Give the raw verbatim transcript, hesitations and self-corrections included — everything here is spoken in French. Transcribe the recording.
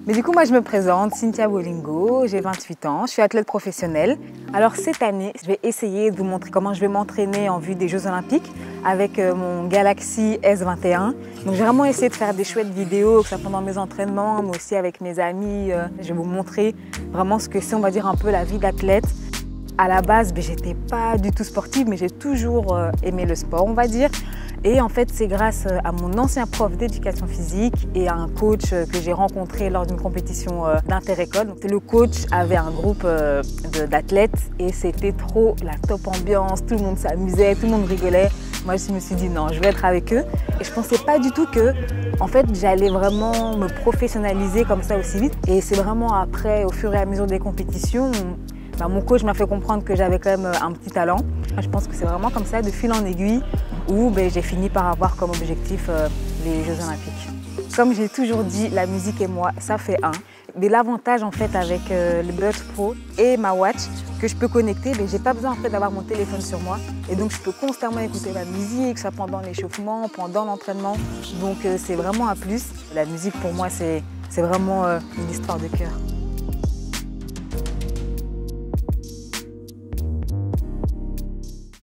Mais du coup, moi, je me présente, Cynthia Bolingo, j'ai vingt-huit ans, je suis athlète professionnelle. Alors cette année, je vais essayer de vous montrer comment je vais m'entraîner en vue des Jeux Olympiques avec mon Galaxy S vingt et un. Donc j'ai vraiment essayé de faire des chouettes vidéos, que ce soit pendant mes entraînements, mais aussi avec mes amis. Je vais vous montrer vraiment ce que c'est, on va dire, un peu la vie d'athlète. À la base, ben, j'étais pas du tout sportive, mais j'ai toujours aimé le sport, on va dire. Et en fait, c'est grâce à mon ancien prof d'éducation physique et à un coach que j'ai rencontré lors d'une compétition d'inter-école. Donc, le coach avait un groupe d'athlètes et c'était trop la top ambiance. Tout le monde s'amusait, tout le monde rigolait. Moi, je me suis dit non, je vais être avec eux. Et je pensais pas du tout que, en fait, j'allais vraiment me professionnaliser comme ça aussi vite. Et c'est vraiment après, au fur et à mesure des compétitions, bah, mon coach m'a fait comprendre que j'avais quand même un petit talent. Je pense que c'est vraiment comme ça, de fil en aiguille, où ben, j'ai fini par avoir comme objectif euh, les Jeux Olympiques. Comme j'ai toujours dit, la musique et moi, ça fait un. Mais l'avantage en fait avec euh, le Buds Pro et ma watch que je peux connecter, ben, j'ai pas besoin en fait d'avoir mon téléphone sur moi. Et donc je peux constamment écouter la musique, soit pendant l'échauffement, pendant l'entraînement. Donc euh, c'est vraiment un plus. La musique pour moi, c'est vraiment euh, une histoire de cœur.